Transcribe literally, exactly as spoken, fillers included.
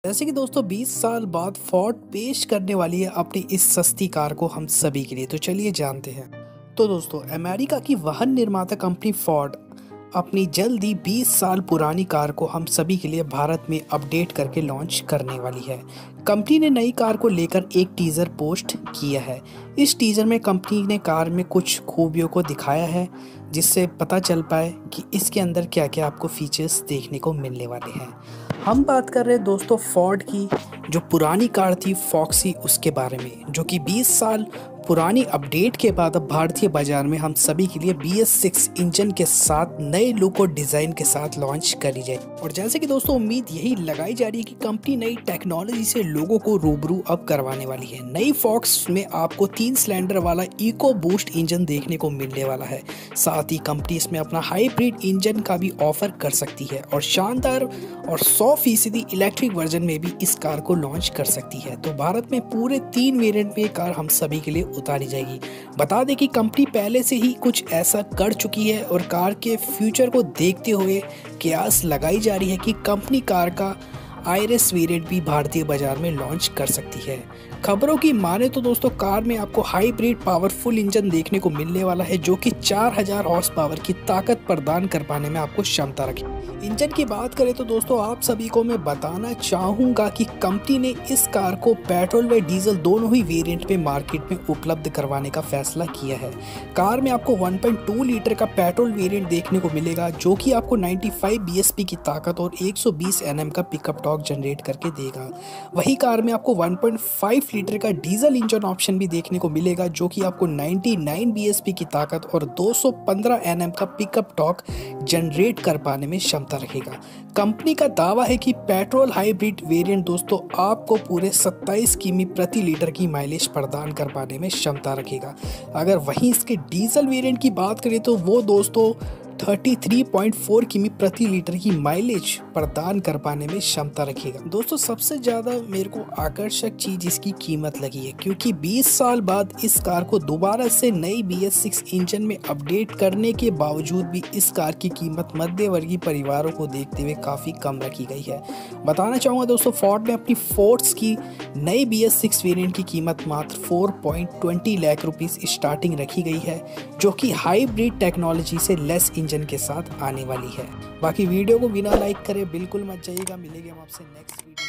जैसे कि दोस्तों बीस साल बाद फोर्ड पेश करने वाली है अपनी इस सस्ती कार को हम सभी के लिए, तो चलिए जानते हैं। तो दोस्तों अमेरिका की वाहन निर्माता कंपनी फोर्ड अपनी जल्द ही बीस साल पुरानी कार को हम सभी के लिए भारत में अपडेट करके लॉन्च करने वाली है। कंपनी ने नई कार को लेकर एक टीज़र पोस्ट किया है। इस टीज़र में कंपनी ने कार में कुछ खूबियों को दिखाया है, जिससे पता चल पाए कि इसके अंदर क्या क्या आपको फीचर्स देखने को मिलने वाले हैं। हम बात कर रहे हैं दोस्तों फोर्ड की जो पुरानी कार थी फॉक्सी, उसके बारे में, जो कि बीस साल पुरानी अपडेट के बाद अब भारतीय बाजार में हम सभी के लिए बी एस सिक्स इंजन के साथ नए लुक और डिज़ाइन के साथ लॉन्च करी जाए। और जैसे कि दोस्तों उम्मीद यही लगाई जा रही है कि कंपनी नई टेक्नोलॉजी से लोगों को रूबरू अब करवाने वाली है। नई फॉक्स में आपको तीन सिलेंडर वाला इको बूस्ट इंजन देखने को मिलने वाला है। साथ ही कंपनी इसमें अपना हाइब्रिड इंजन का भी ऑफर कर सकती है और शानदार और सौ फीसदी इलेक्ट्रिक वर्जन में भी इस कार को लॉन्च कर सकती है। तो भारत में पूरे तीन वेरिएंट में ये कार हम सभी के लिए उतारी जाएगी। बता दें कि कंपनी पहले से ही कुछ ऐसा कर चुकी है और कार के फ्यूचर को देखते हुए कयास लगाई जा रही है कि कंपनी कार का आईरिस वेरिएंट भी भारतीय बाजार में लॉन्च कर सकती है। खबरों की माने तो दोस्तों कार में आपको हाइब्रिड पावरफुल इंजन देखने को मिलने वाला है, जो कि चार हज़ार हॉर्स पावर की ताकत प्रदान कर पाने में आपको क्षमता रखे। इंजन की बात करें तो दोस्तों आप सभी को मैं बताना चाहूँगा कि कंपनी ने इस कार को पेट्रोल व डीजल दोनों ही वेरिएंट में मार्केट में उपलब्ध करवाने का फैसला किया है। कार में आपको वन पॉइंट टू लीटर का पेट्रोल वेरिएंट देखने को मिलेगा, जो कि आपको पचानवे बी एस पी की ताकत और एक सौ बीस एन एम का पिकअप टॉर्क जनरेट करके देगा। वही कार में आपको वन पॉइंट फाइव लीटर का डीजल इंजन ऑप्शन भी देखने को मिलेगा, जो कि आपको निन्यानवे बी एस पी की ताकत और दो सौ पंद्रह एन एम का पिकअप टॉर्क जनरेट कर पाने में क्षमता रखेगा। कंपनी का दावा है कि पेट्रोल हाइब्रिड वेरिएंट दोस्तों आपको पूरे सत्ताईस किमी प्रति लीटर की माइलेज प्रदान कर पाने में क्षमता रखेगा। अगर वहीं इसके डीजल वेरिएंट की बात करें तो वो दोस्तों तैंतीस पॉइंट चार किमी प्रति लीटर की माइलेज प्रदान कर पाने में क्षमता रखेगा। दोस्तों सबसे ज़्यादा मेरे को आकर्षक चीज़ इसकी कीमत लगी है, क्योंकि बीस साल बाद इस कार को दोबारा से नई बी एस सिक्स इंजन में अपडेट करने के बावजूद भी इस कार की कीमत मध्यवर्गीय परिवारों को देखते हुए काफ़ी कम रखी गई है। बताना चाहूँगा दोस्तों फोर्ड ने अपनी फोर्स की नई बी एस सिक्स वेरिएंट की कीमत मात्र चार पॉइंट दो शून्य लाख रुपीस स्टार्टिंग रखी गई है, जो कि हाइब्रिड टेक्नोलॉजी से लेस इंजन के साथ आने वाली है। बाकी वीडियो को बिना लाइक करे बिल्कुल मत जाइएगा। मिलेंगे हम आपसे नेक्स्ट वीडियो।